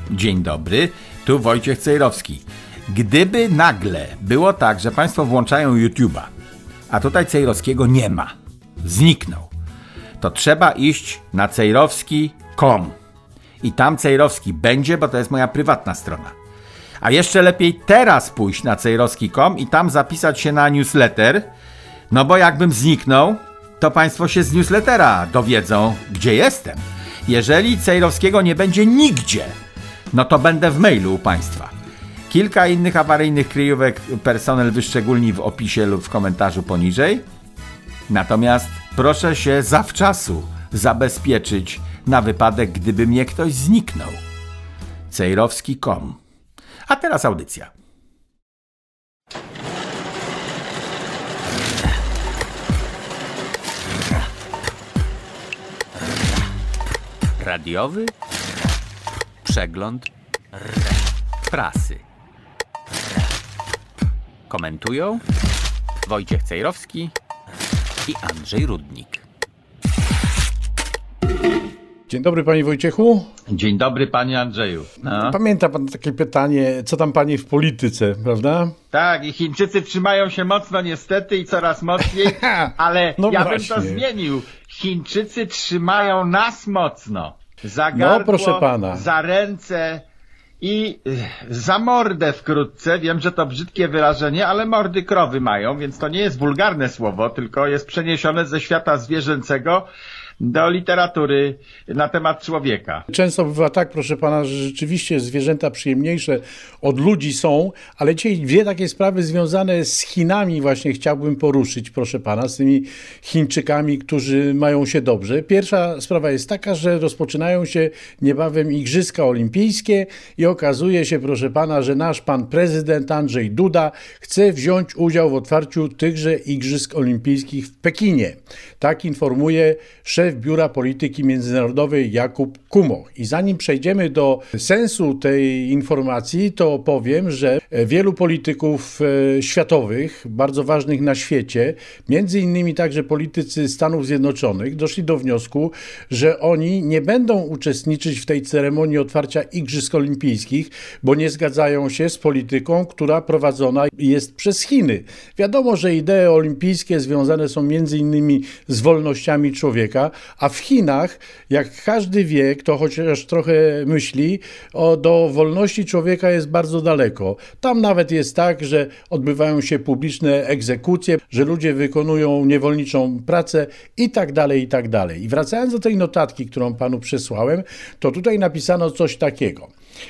Dzień dobry, tu Wojciech Cejrowski. Gdyby nagle było tak, że Państwo włączają YouTube'a, a tutaj Cejrowskiego nie ma, zniknął, to trzeba iść na cejrowski.com i tam Cejrowski będzie, bo to jest moja prywatna strona. A jeszcze lepiej teraz pójść na cejrowski.com i tam zapisać się na newsletter, no bo jakbym zniknął, to Państwo się z newslettera dowiedzą, gdzie jestem. Jeżeli Cejrowskiego nie będzie nigdzie, no to będę w mailu u Państwa. Kilka innych awaryjnych kryjówek personel wyszczególni w opisie lub w komentarzu poniżej. Natomiast proszę się zawczasu zabezpieczyć na wypadek, gdyby mnie ktoś zniknął. Cejrowski.com. A teraz audycja. Radiowy przegląd prasy. Komentują Wojciech Cejrowski i Andrzej Rudnik. Dzień dobry, panie Wojciechu. Dzień dobry, panie Andrzeju. No. Pamięta pan takie pytanie, co tam pani w polityce, prawda? Tak, i Chińczycy trzymają się mocno niestety i coraz mocniej, ale no ja właśnie bym to zmienił. Chińczycy trzymają nas mocno. Za gardło, no, proszę pana. Za ręce i za mordę wkrótce. Wiem, że to brzydkie wyrażenie, ale mordy krowy mają, więc to nie jest wulgarne słowo, tylko jest przeniesione ze świata zwierzęcego do literatury na temat człowieka. Często bywa tak, proszę pana, że rzeczywiście zwierzęta przyjemniejsze od ludzi są, ale dzisiaj dwie takie sprawy związane z Chinami właśnie chciałbym poruszyć, proszę pana, z tymi Chińczykami, którzy mają się dobrze. Pierwsza sprawa jest taka, że rozpoczynają się niebawem Igrzyska Olimpijskie i okazuje się, proszę pana, że nasz pan prezydent Andrzej Duda chce wziąć udział w otwarciu tychże Igrzysk Olimpijskich w Pekinie. Tak informuje szef Biura Polityki Międzynarodowej Jakub Kumoch. I zanim przejdziemy do sensu tej informacji, to powiem, że wielu polityków światowych, bardzo ważnych na świecie, między innymi także politycy Stanów Zjednoczonych, doszli do wniosku, że oni nie będą uczestniczyć w tej ceremonii otwarcia Igrzysk Olimpijskich, bo nie zgadzają się z polityką, która prowadzona jest przez Chiny. Wiadomo, że idee olimpijskie związane są między innymi z wolnościami człowieka, a w Chinach, jak każdy wie, kto chociaż trochę myśli, do wolności człowieka jest bardzo daleko. Tam nawet jest tak, że odbywają się publiczne egzekucje, że ludzie wykonują niewolniczą pracę i tak dalej, i tak dalej. I wracając do tej notatki, którą panu przesłałem, to tutaj napisano coś takiego,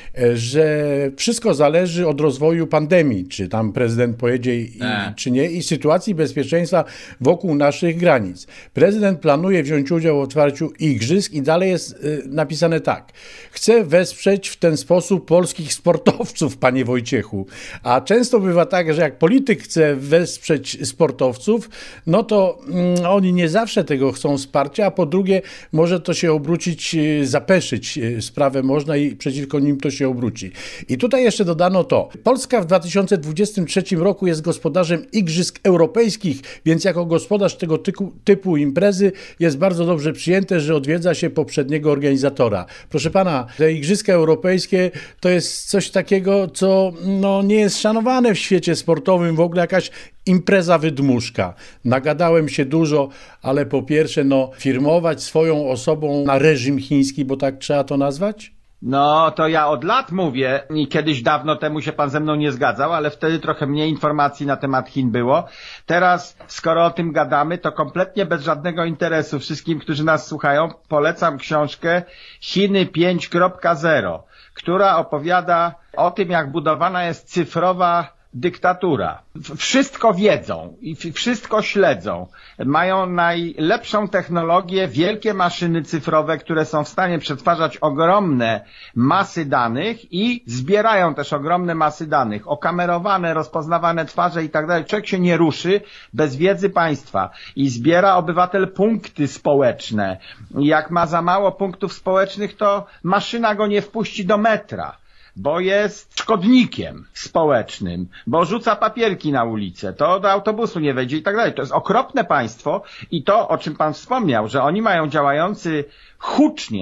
że wszystko zależy od rozwoju pandemii, czy tam prezydent pojedzie czy nie, i sytuacji bezpieczeństwa wokół naszych granic. Prezydent planuje wziąć udział w otwarciu igrzysk i dalej jest napisane tak. Chce wesprzeć w ten sposób polskich sportowców, panie Wojciechu. A często bywa tak, że jak polityk chce wesprzeć sportowców, no to oni nie zawsze tego chcą wsparcia, a po drugie może to się obrócić, zapeszyć sprawę można i przeciwko nim to się obróci. I tutaj jeszcze dodano to. Polska w 2023 roku jest gospodarzem Igrzysk Europejskich, więc jako gospodarz tego typu imprezy jest bardzo dobrze przyjęte, że odwiedza się poprzedniego organizatora. Proszę pana, te Igrzyska Europejskie to jest coś takiego, co nie jest szanowane w świecie sportowym, w ogóle jakaś impreza wydmuszka. Nagadałem się dużo, ale po pierwsze, firmować swoją osobą na reżim chiński, bo tak trzeba to nazwać? No, to ja od lat mówię i kiedyś dawno temu się pan ze mną nie zgadzał, ale wtedy trochę mniej informacji na temat Chin było. Teraz, skoro o tym gadamy, to kompletnie bez żadnego interesu wszystkim, którzy nas słuchają, polecam książkę Chiny 5.0, która opowiada o tym, jak budowana jest cyfrowa dyktatura. Wszystko wiedzą i wszystko śledzą. Mają najlepszą technologię, wielkie maszyny cyfrowe, które są w stanie przetwarzać ogromne masy danych i zbierają też ogromne masy danych. Okamerowane, rozpoznawane twarze i tak dalej. Człowiek się nie ruszy bez wiedzy państwa i zbiera obywatel punkty społeczne. Jak ma za mało punktów społecznych, to maszyna go nie wpuści do metra, bo jest szkodnikiem społecznym, bo rzuca papierki na ulicę, to do autobusu nie wejdzie i tak dalej. To jest okropne państwo i to, o czym pan wspomniał, że oni mają działający hucznie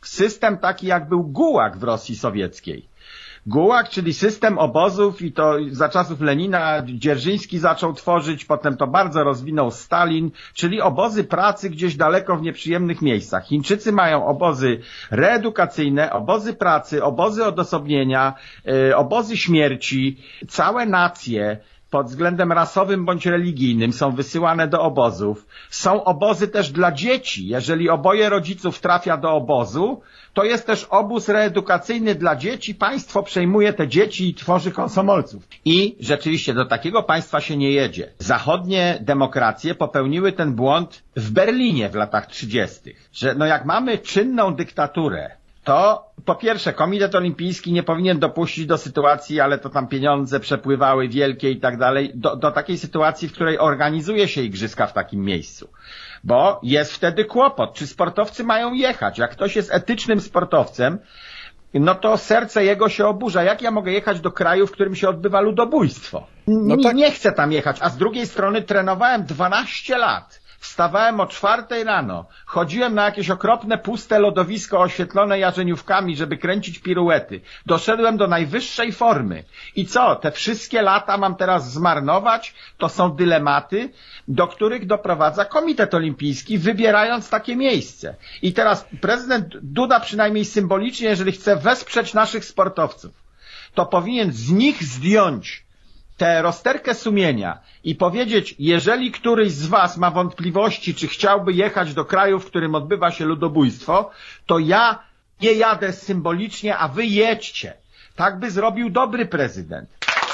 system taki jak był Gułag w Rosji sowieckiej. Gułag, czyli system obozów, i to za czasów Lenina Dzierżyński zaczął tworzyć, potem to bardzo rozwinął Stalin, czyli obozy pracy gdzieś daleko w nieprzyjemnych miejscach. Chińczycy mają obozy reedukacyjne, obozy pracy, obozy odosobnienia, obozy śmierci, całe nacje pod względem rasowym bądź religijnym są wysyłane do obozów. Są obozy też dla dzieci. Jeżeli oboje rodziców trafia do obozu, to jest też obóz reedukacyjny dla dzieci. Państwo przejmuje te dzieci i tworzy komsomolców. I rzeczywiście do takiego państwa się nie jedzie. Zachodnie demokracje popełniły ten błąd w Berlinie w latach 30., że no jak mamy czynną dyktaturę, to po pierwsze Komitet Olimpijski nie powinien dopuścić do sytuacji, ale to tam pieniądze przepływały wielkie i tak dalej, do takiej sytuacji, w której organizuje się igrzyska w takim miejscu. Bo jest wtedy kłopot, czy sportowcy mają jechać. Jak ktoś jest etycznym sportowcem, no to serce jego się oburza. Jak ja mogę jechać do kraju, w którym się odbywa ludobójstwo? Nie chcę tam jechać, a z drugiej strony trenowałem 12 lat. Wstawałem o 4 rano, chodziłem na jakieś okropne, puste lodowisko oświetlone jarzeniówkami, żeby kręcić piruety. Doszedłem do najwyższej formy. I co, te wszystkie lata mam teraz zmarnować? To są dylematy, do których doprowadza Komitet Olimpijski, wybierając takie miejsce. I teraz prezydent Duda przynajmniej symbolicznie, jeżeli chce wesprzeć naszych sportowców, to powinien z nich zdjąć tę rozterkę sumienia i powiedzieć, jeżeli któryś z was ma wątpliwości, czy chciałby jechać do kraju, w którym odbywa się ludobójstwo, to ja nie jadę symbolicznie, a wy jedźcie. Tak by zrobił dobry prezydent.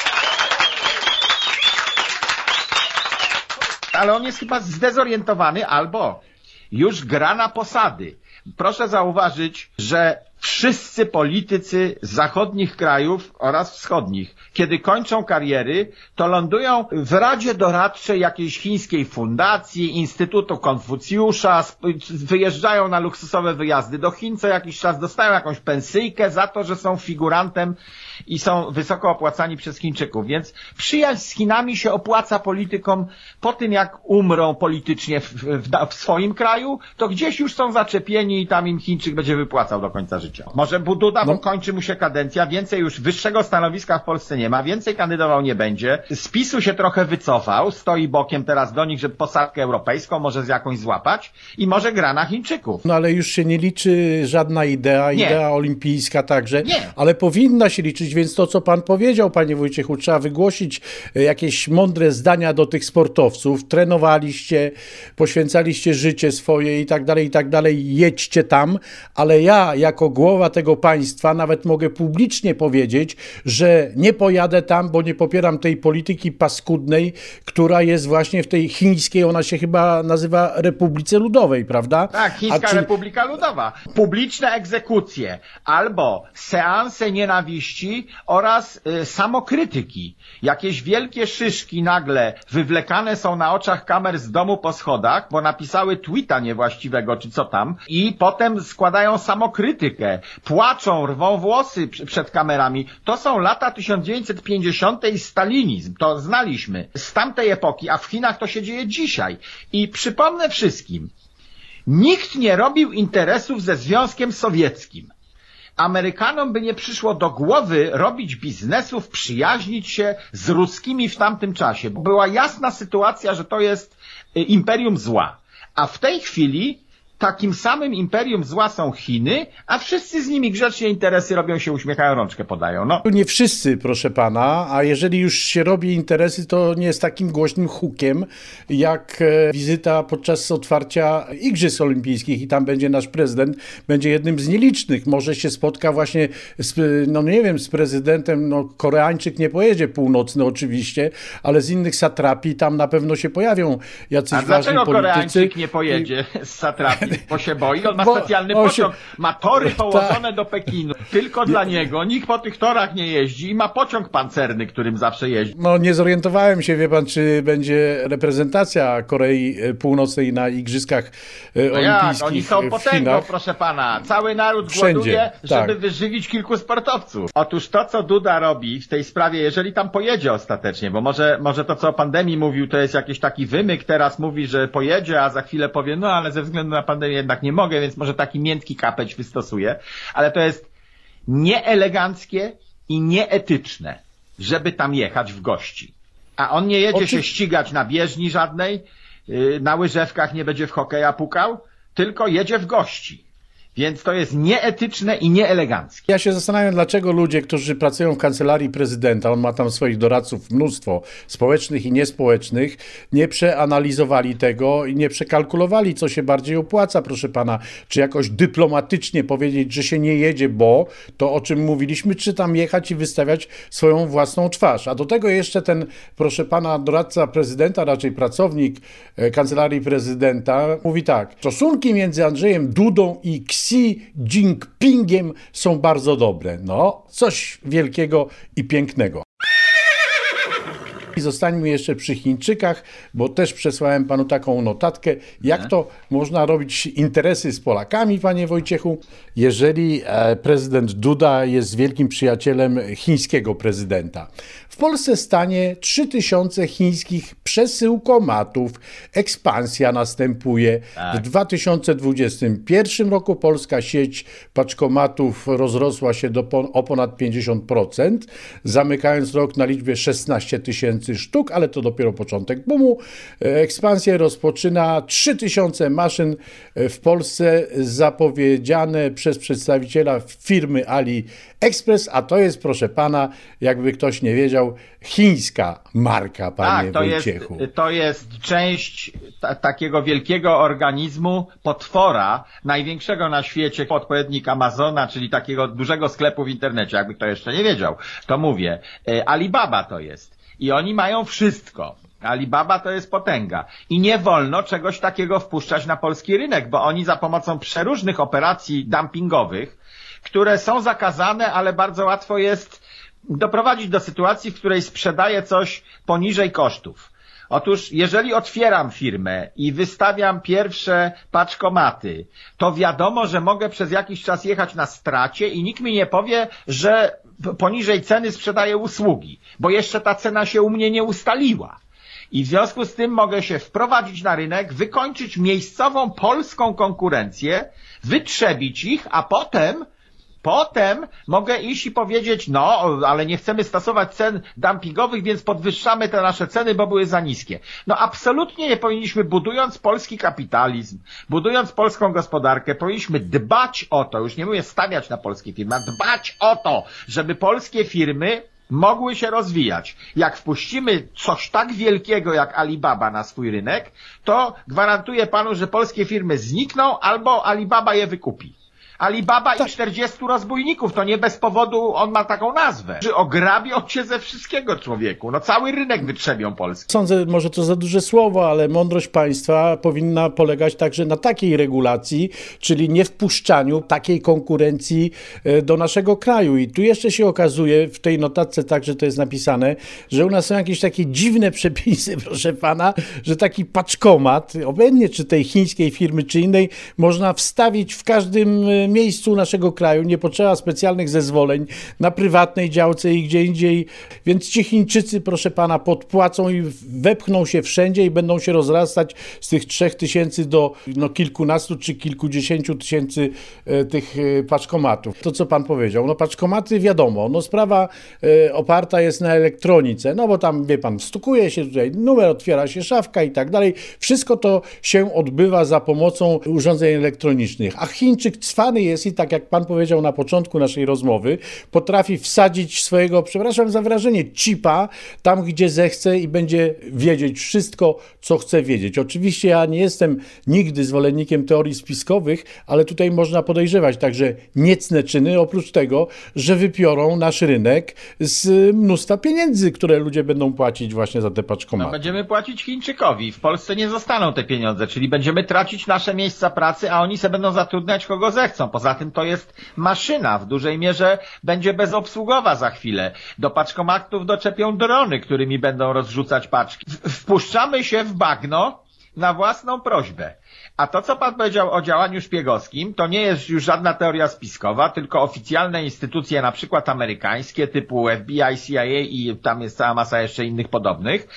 Ale on jest chyba zdezorientowany albo już gra na posady. Proszę zauważyć, że wszyscy politycy z zachodnich krajów oraz wschodnich, kiedy kończą kariery, to lądują w Radzie Doradczej jakiejś chińskiej fundacji, Instytutu Konfucjusza, wyjeżdżają na luksusowe wyjazdy do Chin, co jakiś czas dostają jakąś pensyjkę za to, że są figurantem i są wysoko opłacani przez Chińczyków. Więc przyjaźń z Chinami się opłaca politykom po tym, jak umrą politycznie w swoim kraju, to gdzieś już są zaczepieni i tam im Chińczyk będzie wypłacał do końca życia. Może Duda, bo kończy mu się kadencja, więcej już wyższego stanowiska w Polsce nie ma, więcej kandydował nie będzie. Z PiS-u się trochę wycofał, stoi bokiem teraz do nich, żeby posadkę europejską może z jakąś złapać i może gra na Chińczyków. No ale już się nie liczy żadna idea olimpijska także, ale powinna się liczyć, więc to, co pan powiedział, panie Wojciechu, trzeba wygłosić jakieś mądre zdania do tych sportowców. Trenowaliście, poświęcaliście życie swoje i tak dalej, jedźcie tam, ale ja jako głowa tego państwa nawet mogę publicznie powiedzieć, że nie pojadę tam, bo nie popieram tej polityki paskudnej, która jest właśnie w tej chińskiej, ona się chyba nazywa Republice Ludowej, prawda? Tak, Chińska Republika Ludowa. Publiczne egzekucje albo seanse nienawiści oraz samokrytyki. Jakieś wielkie szyszki nagle wywlekane są na oczach kamer z domu po schodach, bo napisały tweeta niewłaściwego czy co tam i potem składają samokrytykę. Płaczą, rwą włosy przed kamerami. To są lata 1950 i stalinizm. To znaliśmy z tamtej epoki, a w Chinach to się dzieje dzisiaj. I przypomnę wszystkim, nikt nie robił interesów ze Związkiem Sowieckim. Amerykanom by nie przyszło do głowy robić biznesów, przyjaźnić się z ruskimi w tamtym czasie. Była jasna sytuacja, że to jest imperium zła. A w tej chwili takim samym imperium zła są Chiny, a wszyscy z nimi grzecznie interesy robią, się uśmiechają, rączkę podają. No. Nie wszyscy, proszę pana, a jeżeli już się robi interesy, to nie z takim głośnym hukiem, jak wizyta podczas otwarcia Igrzysk Olimpijskich i tam będzie nasz prezydent, będzie jednym z nielicznych. Może się spotka właśnie z prezydentem, Koreańczyk nie pojedzie północny oczywiście, ale z innych satrapii tam na pewno się pojawią jacyś ważni politycy. A dlaczego Koreańczyk nie pojedzie z satrapii? Bo się boi, on ma specjalny pociąg, ma tory połączone do Pekinu, tylko dla niego, nikt po tych torach nie jeździ i ma pociąg pancerny, którym zawsze jeździ. Nie zorientowałem się, wie pan, czy będzie reprezentacja Korei Północnej na Igrzyskach Olimpijskich. Oni są potęgą, proszę pana. Cały naród głoduje, żeby wyżywić kilku sportowców. Otóż to, co Duda robi w tej sprawie, jeżeli tam pojedzie ostatecznie, bo może to, co o pandemii mówił, to jest jakiś taki wymyk, teraz mówi, że pojedzie, a za chwilę powie, ale ze względu na pandemię naprawdę jednak nie mogę, więc może taki miękki kapeć wystosuję, ale to jest nieeleganckie i nieetyczne, żeby tam jechać w gości. A on nie jedzie się ścigać na bieżni żadnej, na łyżewkach nie będzie w hokeja pukał, tylko jedzie w gości. Więc to jest nieetyczne i nieeleganckie. Ja się zastanawiam, dlaczego ludzie, którzy pracują w kancelarii prezydenta, on ma tam swoich doradców mnóstwo, społecznych i niespołecznych, nie przeanalizowali tego i nie przekalkulowali, co się bardziej opłaca, proszę pana. Czy jakoś dyplomatycznie powiedzieć, że się nie jedzie, bo to, o czym mówiliśmy, czy tam jechać i wystawiać swoją własną twarz. A do tego jeszcze ten, proszę pana, doradca prezydenta, raczej pracownik kancelarii prezydenta, mówi tak: stosunki między Andrzejem Dudą i Xi Jinpingiem są bardzo dobre. No, coś wielkiego i pięknego. I zostańmy jeszcze przy Chińczykach, bo też przesłałem panu taką notatkę, jak to można robić interesy z Polakami, panie Wojciechu, jeżeli prezydent Duda jest wielkim przyjacielem chińskiego prezydenta. W Polsce stanie 3000 chińskich przesyłkomatów. Ekspansja następuje. W 2021 roku polska sieć paczkomatów rozrosła się o ponad 50%, zamykając rok na liczbie 16 000 sztuk, ale to dopiero początek boomu. Ekspansję rozpoczyna 3000 maszyn w Polsce zapowiedziane przez przedstawiciela firmy AliExpress, a to jest, proszę pana, jakby ktoś nie wiedział, chińska marka, panie Wojciechu. To jest część takiego wielkiego organizmu, potwora, największego na świecie, odpowiednik Amazona, czyli takiego dużego sklepu w internecie, jakby kto jeszcze nie wiedział, to mówię. Alibaba to jest. I oni mają wszystko. Alibaba to jest potęga. I nie wolno czegoś takiego wpuszczać na polski rynek, bo oni za pomocą przeróżnych operacji dumpingowych, które są zakazane, ale bardzo łatwo jest doprowadzić do sytuacji, w której sprzedaję coś poniżej kosztów. Otóż, jeżeli otwieram firmę i wystawiam pierwsze paczkomaty, to wiadomo, że mogę przez jakiś czas jechać na stracie i nikt mi nie powie, że poniżej ceny sprzedaję usługi, bo jeszcze ta cena się u mnie nie ustaliła. I w związku z tym mogę się wprowadzić na rynek, wykończyć miejscową polską konkurencję, wytrzebić ich, a potem mogę iść i powiedzieć, no, ale nie chcemy stosować cen dumpingowych, więc podwyższamy te nasze ceny, bo były za niskie. No absolutnie nie powinniśmy, budując polski kapitalizm, budując polską gospodarkę, powinniśmy dbać o to, już nie mówię stawiać na polskie firmy, a dbać o to, żeby polskie firmy mogły się rozwijać. Jak wpuścimy coś tak wielkiego jak Alibaba na swój rynek, to gwarantuję panu, że polskie firmy znikną albo Alibaba je wykupi. Alibaba i 40 rozbójników, to nie bez powodu on ma taką nazwę. Że ograbią cię ze wszystkiego, człowieku. No cały rynek wytrzebią Polski. Sądzę, może to za duże słowo, ale mądrość państwa powinna polegać także na takiej regulacji, czyli nie wpuszczaniu takiej konkurencji do naszego kraju. I tu jeszcze się okazuje, w tej notatce także to jest napisane, że u nas są jakieś takie dziwne przepisy, proszę pana, że taki paczkomat, obojętnie czy tej chińskiej firmy, czy innej, można wstawić w każdym miejscu naszego kraju, nie potrzeba specjalnych zezwoleń na prywatnej działce i gdzie indziej, więc ci Chińczycy, proszę pana, podpłacą i wepchną się wszędzie i będą się rozrastać z tych 3000 do kilkunastu czy kilkudziesięciu tysięcy tych paczkomatów. To, co pan powiedział, paczkomaty wiadomo, sprawa oparta jest na elektronice, bo tam, wie pan, wstukuje się tutaj numer, otwiera się szafka i tak dalej. Wszystko to się odbywa za pomocą urządzeń elektronicznych, a Chińczyk cwany jest i tak jak pan powiedział na początku naszej rozmowy, potrafi wsadzić swojego, przepraszam za wyrażenie, chipa tam, gdzie zechce i będzie wiedzieć wszystko, co chce wiedzieć. Oczywiście ja nie jestem nigdy zwolennikiem teorii spiskowych, ale tutaj można podejrzewać także niecne czyny, oprócz tego, że wypiorą nasz rynek z mnóstwa pieniędzy, które ludzie będą płacić właśnie za te paczkomaty. Będziemy płacić Chińczykowi. W Polsce nie zostaną te pieniądze, czyli będziemy tracić nasze miejsca pracy, a oni se będą zatrudniać kogo zechcą. Poza tym to jest maszyna, w dużej mierze będzie bezobsługowa za chwilę. Do paczkomatów doczepią drony, którymi będą rozrzucać paczki. Wpuszczamy się w bagno na własną prośbę. A to, co pan powiedział o działaniu szpiegowskim, to nie jest już żadna teoria spiskowa, tylko oficjalne instytucje, na przykład amerykańskie, typu FBI, CIA i tam jest cała masa jeszcze innych podobnych,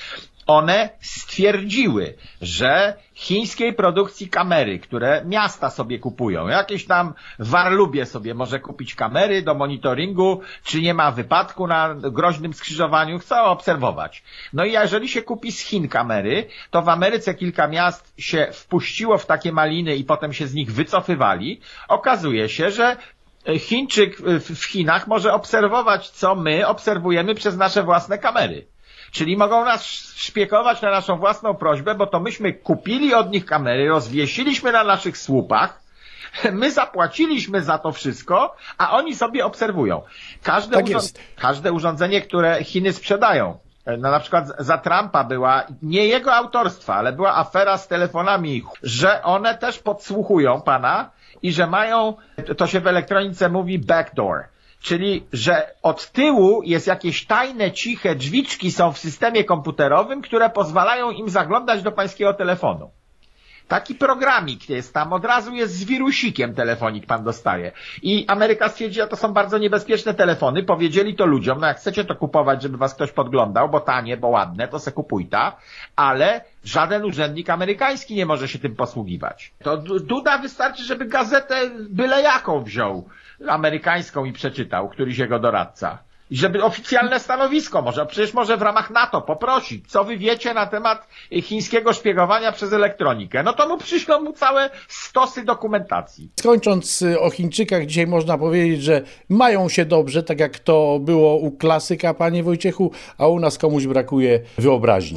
one stwierdziły, że chińskiej produkcji kamery, które miasta sobie kupują, jakieś tam w Arlubie sobie może kupić kamery do monitoringu, czy nie ma wypadku na groźnym skrzyżowaniu, chcą obserwować. No i jeżeli się kupi z Chin kamery, to w Ameryce kilka miast się wpuściło w takie maliny i potem się z nich wycofywali. Okazuje się, że Chińczyk w Chinach może obserwować, co my obserwujemy przez nasze własne kamery. Czyli mogą nas szpiegować na naszą własną prośbę, bo to myśmy kupili od nich kamery, rozwiesiliśmy na naszych słupach, my zapłaciliśmy za to wszystko, a oni sobie obserwują. Każde urządzenie, które Chiny sprzedają, no na przykład za Trumpa była, nie jego autorstwa, ale była afera z telefonami, że one też podsłuchują pana i że mają, to się w elektronice mówi backdoor. Czyli, że od tyłu jest jakieś tajne, ciche drzwiczki są w systemie komputerowym, które pozwalają im zaglądać do pańskiego telefonu. Taki programik jest tam, od razu jest z wirusikiem telefonik pan dostaje. I Ameryka stwierdziła, to są bardzo niebezpieczne telefony, powiedzieli to ludziom, no jak chcecie to kupować, żeby was ktoś podglądał, bo tanie, bo ładne, to se kupuj ta, ale żaden urzędnik amerykański nie może się tym posługiwać. To Duda wystarczy, żeby gazetę byle jaką wziął, amerykańską i przeczytał, któryś jego doradca. I żeby oficjalne stanowisko przecież może w ramach NATO poprosić, co wy wiecie na temat chińskiego szpiegowania przez elektronikę. No to mu przyślą mu całe stosy dokumentacji. Skończąc o Chińczykach, dzisiaj można powiedzieć, że mają się dobrze, tak jak to było u klasyka, panie Wojciechu, a u nas komuś brakuje wyobraźni.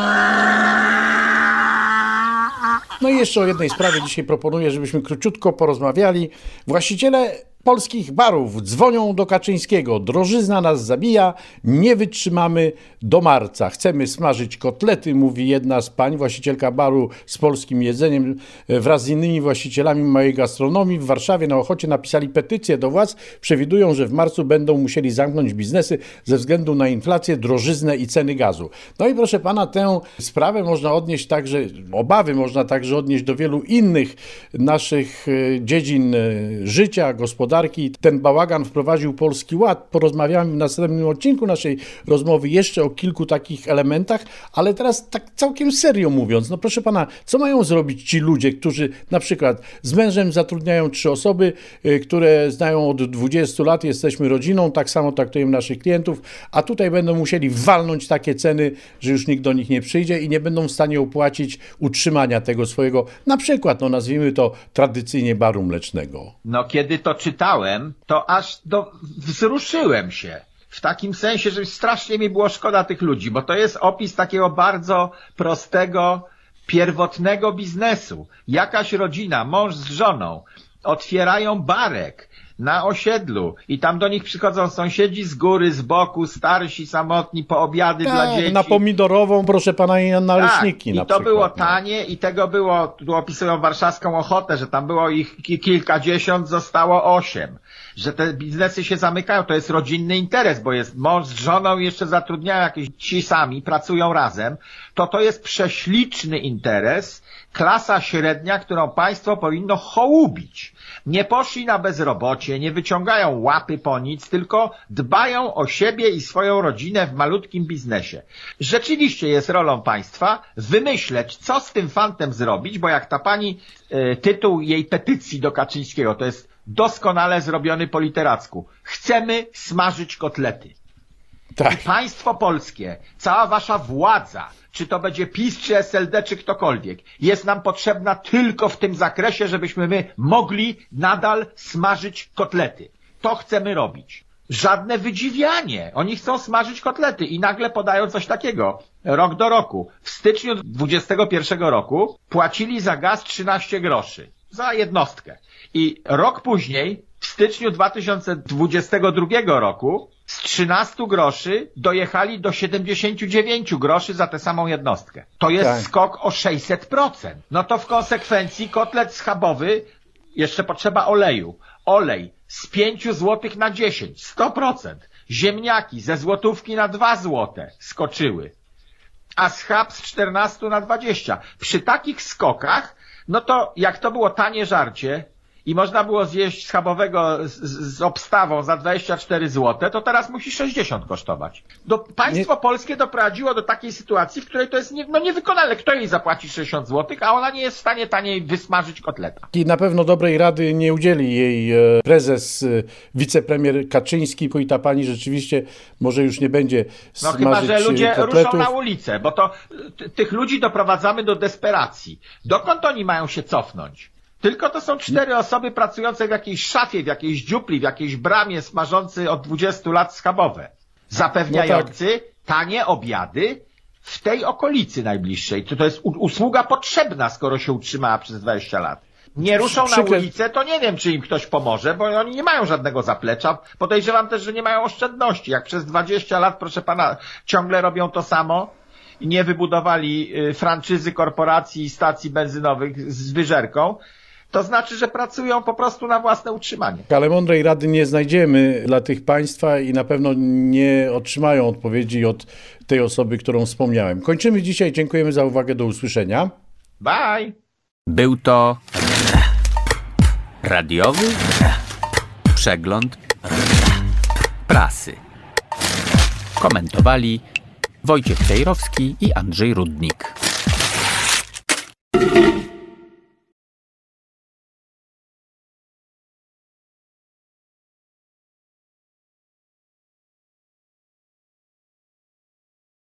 No i jeszcze o jednej sprawie dzisiaj proponuję, żebyśmy króciutko porozmawiali. Właściciele polskich barów dzwonią do Kaczyńskiego. Drożyzna nas zabija, nie wytrzymamy do marca. Chcemy smażyć kotlety, mówi jedna z pań, właścicielka baru z polskim jedzeniem. Wraz z innymi właścicielami małej gastronomii w Warszawie na Ochocie napisali petycję do władz. Przewidują, że w marcu będą musieli zamknąć biznesy ze względu na inflację, drożyznę i ceny gazu. No i proszę pana, tę sprawę można odnieść także, obawy można także odnieść do wielu innych naszych dziedzin życia, gospodarki. Ten bałagan wprowadził Polski Ład. Porozmawiamy w następnym odcinku naszej rozmowy jeszcze o kilku takich elementach, ale teraz tak całkiem serio mówiąc, no proszę pana, co mają zrobić ci ludzie, którzy na przykład z mężem zatrudniają 3 osoby, które znają od 20 lat, jesteśmy rodziną, tak samo traktujemy naszych klientów, a tutaj będą musieli walnąć takie ceny, że już nikt do nich nie przyjdzie i nie będą w stanie opłacić utrzymania tego swojego, na przykład, no nazwijmy to tradycyjnie baru mlecznego. No kiedy to czytałem, to aż wzruszyłem się. W takim sensie, że strasznie mi było szkoda tych ludzi, bo to jest opis takiego bardzo prostego, pierwotnego biznesu. Jakaś rodzina, mąż z żoną, otwierają barek na osiedlu i tam do nich przychodzą sąsiedzi z góry, z boku, starsi, samotni, po obiady dla dzieci. Na pomidorową, proszę pana, i na naleśniki na przykład. I to było tanie i tego było, tu opisują warszawską Ochotę, że tam było ich kilkadziesiąt, zostało 8. Że te biznesy się zamykają, to jest rodzinny interes, bo jest mąż z żoną i jeszcze zatrudniają jakieś ci sami, pracują razem. To jest prześliczny interes, klasa średnia, którą państwo powinno hołubić. Nie poszli na bezrobocie, nie wyciągają łapy po nic, tylko dbają o siebie i swoją rodzinę w malutkim biznesie. Rzeczywiście jest rolą państwa wymyśleć, co z tym fantem zrobić, bo jak ta pani, tytuł jej petycji do Kaczyńskiego, to jest doskonale zrobiony po literacku. Chcemy smażyć kotlety. Tak. I państwo polskie, cała wasza władza, czy to będzie PiS, czy SLD, czy ktokolwiek, jest nam potrzebna tylko w tym zakresie, żebyśmy my mogli nadal smażyć kotlety. To chcemy robić. Żadne wydziwianie. Oni chcą smażyć kotlety i nagle podają coś takiego. Rok do roku. W styczniu 2021 roku płacili za gaz 13 groszy. Za jednostkę. I rok później, w styczniu 2022 roku, z 13 groszy dojechali do 79 groszy za tę samą jednostkę. To jest skok o 600%. No to w konsekwencji kotlet schabowy, jeszcze potrzeba oleju. Olej z 5 zł na 10, 100%. Ziemniaki ze złotówki na 2 złote skoczyły. A schab z 14 na 20. Przy takich skokach, no to jak to było tanie żarcie i można było zjeść schabowego z obstawą za 24 zł, to teraz musi 60 kosztować. Państwo polskie doprowadziło do takiej sytuacji, w której to jest niewykonalne. Kto jej zapłaci 60 zł, a ona nie jest w stanie taniej wysmażyć kotleta. I na pewno dobrej rady nie udzieli jej prezes, wicepremier Kaczyński, bo i ta pani rzeczywiście może już nie będzie smażyć chyba, że ludzie kotletów. ruszą na ulicę, bo to tych ludzi doprowadzamy do desperacji. Dokąd oni mają się cofnąć? Tylko to są 4 osoby pracujące w jakiejś szafie, w jakiejś dziupli, w jakiejś bramie, smażący od 20 lat schabowe. Zapewniający tanie obiady w tej okolicy najbliższej. To jest usługa potrzebna, skoro się utrzymała przez 20 lat. Nie ruszą na ulicę, to nie wiem, czy im ktoś pomoże, bo oni nie mają żadnego zaplecza. Podejrzewam też, że nie mają oszczędności. Jak przez 20 lat, proszę pana, ciągle robią to samo i nie wybudowali franczyzy korporacji i stacji benzynowych z wyżerką, to znaczy, że pracują po prostu na własne utrzymanie. Ale mądrej rady nie znajdziemy dla tych państwa i na pewno nie otrzymają odpowiedzi od tej osoby, którą wspomniałem. Kończymy dzisiaj. Dziękujemy za uwagę. Do usłyszenia. Bye! Był to radiowy przegląd prasy. Komentowali Wojciech Cejrowski i Andrzej Rudnik.